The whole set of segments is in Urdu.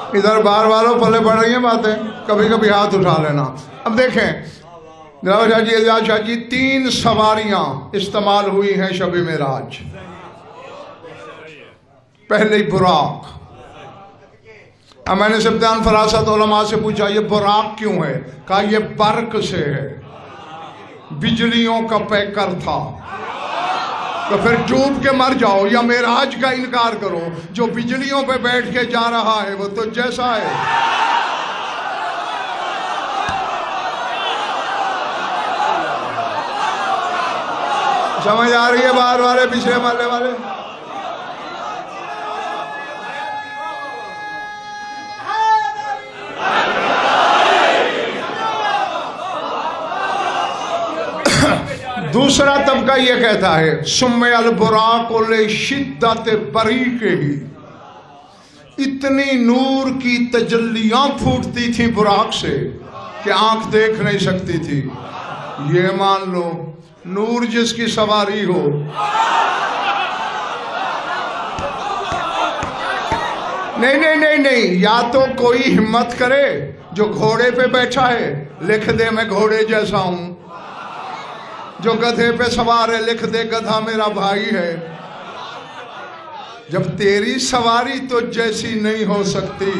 ادھر باہر والوں پلے پڑ رہی ہیں باتیں، کبھی کبھی ہاتھ اٹھا لینا۔ اب دیکھیں دلاور شاہ جی، اعجاز شاہ جی، 3 سواریاں استعمال ہوئی ہیں شب معراج۔ پہلی براق۔ اب میں نے سبتان فراست علماء سے پوچھا یہ براق کیوں ہے؟ کہا یہ برق سے ہے، بجلیوں کا پیکر تھا، تو پھر ڈوب کے مر جاؤ یا معراج کا انکار کرو، جو بجلیوں پہ بیٹھ کے جا رہا ہے وہ تو جیسا ہے۔ سمجھ آ رہی ہے باہر والے پچھلے محلے والے؟ دوسرا طبقہ یہ کہتا ہے سمی البراق لشدت بریقہ، اتنی نور کی تجلیاں پھوٹتی تھی براق سے کہ آنکھ دیکھ نہیں سکتی تھی۔ یہ مان لو نور جس کی سواری ہو، نہیں، یا تو کوئی ہمت کرے جو گھوڑے پہ بیٹھا ہے لکھ دے میں گھوڑے جیسا ہوں، جو گدھے پہ سوار ہے لکھ دے گدھا میرا بھائی ہے۔ جب تیری سواری تو جیسی نہیں ہو سکتی،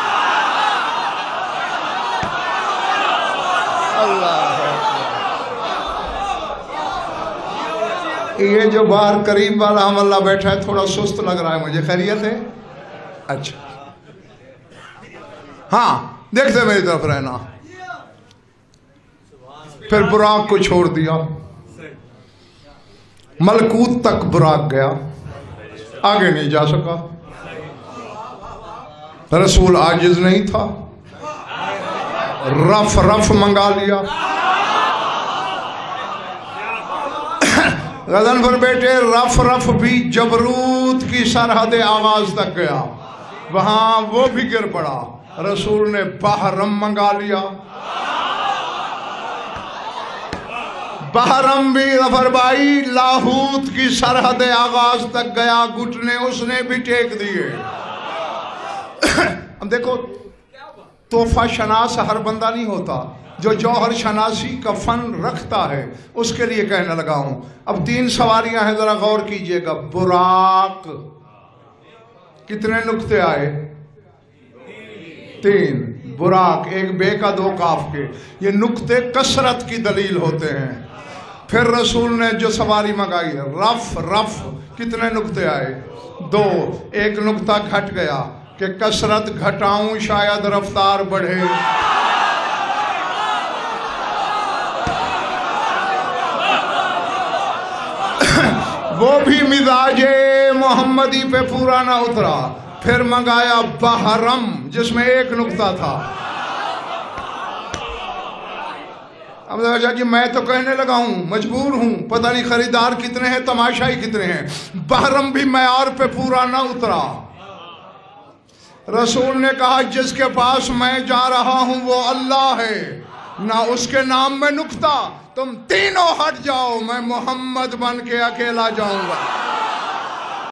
اللہ یہ جو باہر قریب والا ہم اللہ بیٹھا ہے تھوڑا سست لگ رہا ہے مجھے، خیریت ہے؟ اچھا ہاں دیکھتے میری طرف رہنا۔ پھر براق کو چھوڑ دیا، ملکوت تک براق گیا، آگے نہیں جا سکا۔ رسول عاجز نہیں تھا، رف منگا لیا۔ غزن پر بیٹے رف بھی جبروت کی سرحد آغاز تک گیا، وہاں وہ بھی گر پڑا، رسول نے بحرم منگا لیا۔ بحرم بھی ظفر بھائی لاہوت کی سرحد آغاز تک گیا، گھٹنے اس نے بھی ٹیک دیے۔ اب دیکھو تحفہ شناس ہر بندہ نہیں ہوتا، جو جوہر شناسی کا فن رکھتا ہے اس کے لیے کہنے لگا ہوں۔ اب 3 سواریاں ہیں، ذرا غور کیجئے گا۔ براق کتنے نقطے آئے؟ 3۔ براق ایک بے کا 2 کاف کے، یہ نقطے کثرت کی دلیل ہوتے ہیں۔ پھر رسول نے جو سواری منگائی رف کتنے نقطے آئے؟ 2۔ ایک نقطہ گھٹ گیا کہ کثرت گھٹاؤں شاید رفتار بڑھے۔ وہ بھی مزاج محمدی پہ پورا نہ اترا، پھر منگایا بحرم جس میں 1 نقطہ تھا۔ اب دیکھا جی میں تو کہنے لگا ہوں، مجبور ہوں، پتہ نہیں خریدار کتنے ہیں، تماشائی کتنے ہیں۔ بحرم بھی معیار پہ پورا نہ اترا۔ رسول نے کہا جس کے پاس میں جا رہا ہوں وہ اللہ ہے، نہ اس کے نام میں نقطہ، تم تینوں ہٹ جاؤ، میں محمد بن کے اکیلا جاؤں گا۔